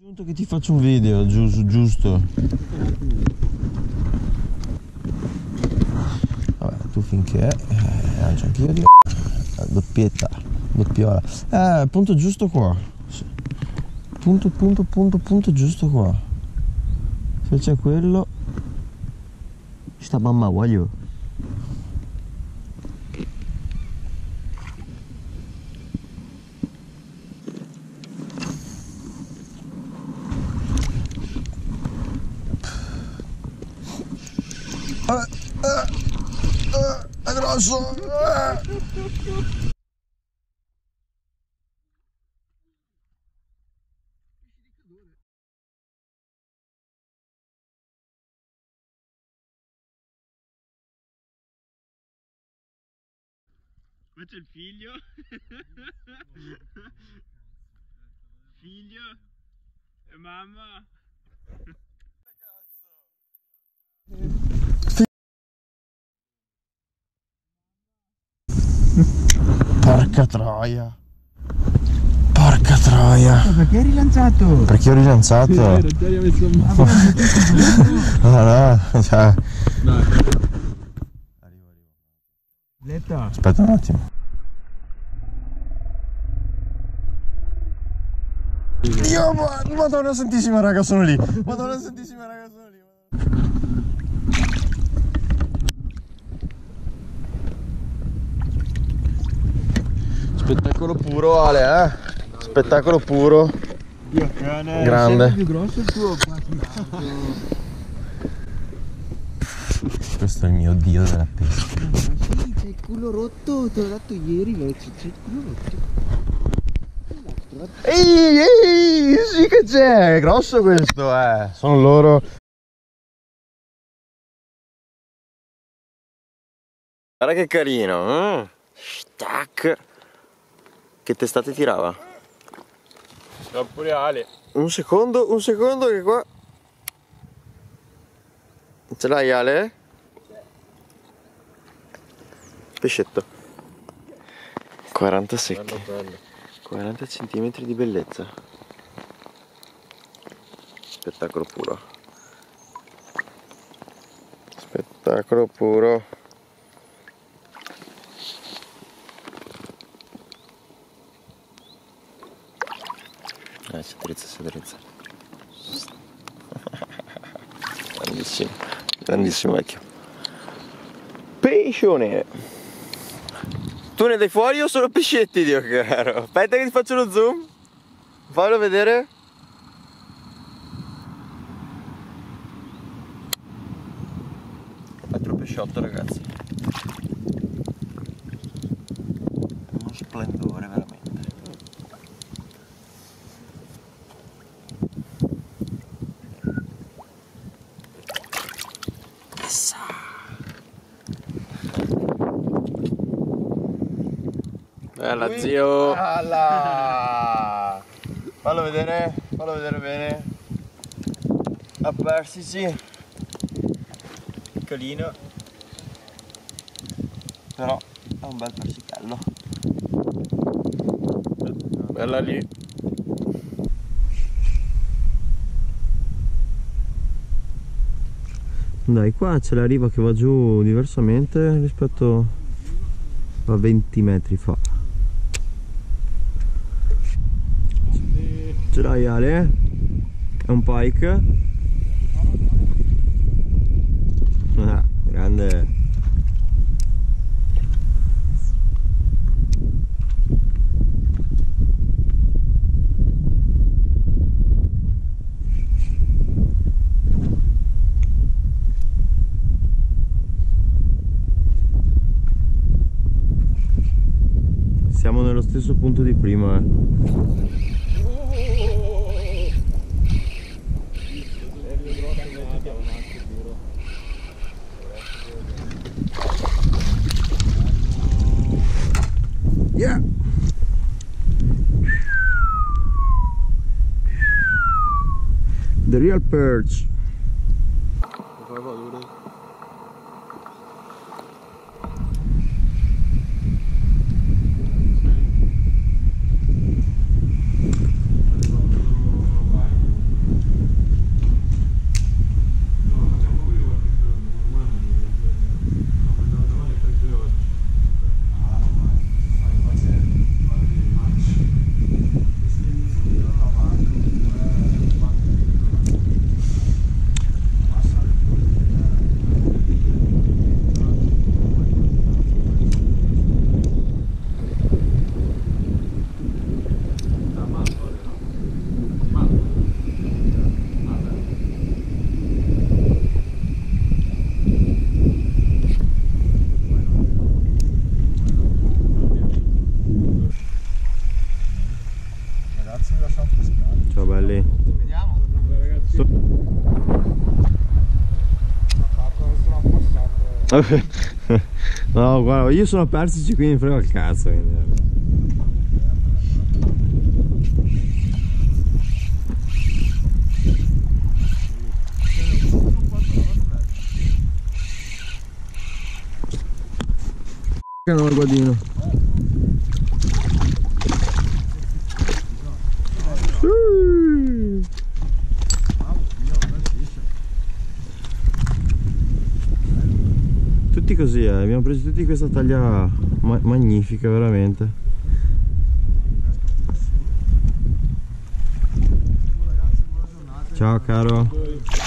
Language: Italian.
Giunto che ti faccio un video, giusto. Vabbè, tu finché lancio anch'io di doppietta, doppiola. Punto giusto qua. Punto giusto qua. Se c'è quello. Sta mamma voglio. È grosso. Qua c'è il figlio. Figlio e mamma. Porca troia. Porca troia. Ma perché hai rilanciato? Perché ho rilanciato? Non ti hai messo in mano. No, cioè. Dai. Arrivo. Letta. Aspetta un attimo. Io, Madonna santissima raga, sono lì. Madonna santissima raga, sono lì. Spettacolo puro, Ale, Spettacolo puro. Dio cane. Grande. È più grosso il tuo. Questo è il mio dio della pesca. Sì, c'è il culo rotto, te l'ho dato ieri, c'è il culo rotto. Ehi, sì che c'è, è grosso questo, sono loro. Guarda che carino, Stack. Che testate tirava? Troppo reale. Un secondo che qua. Ce l'hai Ale? Pescetto. 40 secche. 40 cm di bellezza. Spettacolo puro. Spettacolo puro. Si drizza. Grandissimo vecchio. Pescione. Tu ne dai fuori o solo pescetti, Dio caro? Aspetta che ti faccio lo zoom. Fallo vedere. Altro pesciotto, ragazzi. Uno splendore veramente. Bella zio. Alla. Fallo vedere bene. Appersi sì. Piccolino. Però è un bel persichello. Bella lì. Dai, qua c'è la riva che va giù diversamente rispetto a 20 metri fa. Ce l'hai Ale? È un pike? Grande. Siamo nello stesso punto di prima, Yeah. The real perch. ragazzi, mi lasciamo pescare. Ciao belli. Vediamo. Sto- No, guarda, io sono persici, quindi frega il cazzo. Quindi. Che non il guadino. Tutti così, abbiamo preso tutti questa taglia magnifica, veramente. Ciao caro.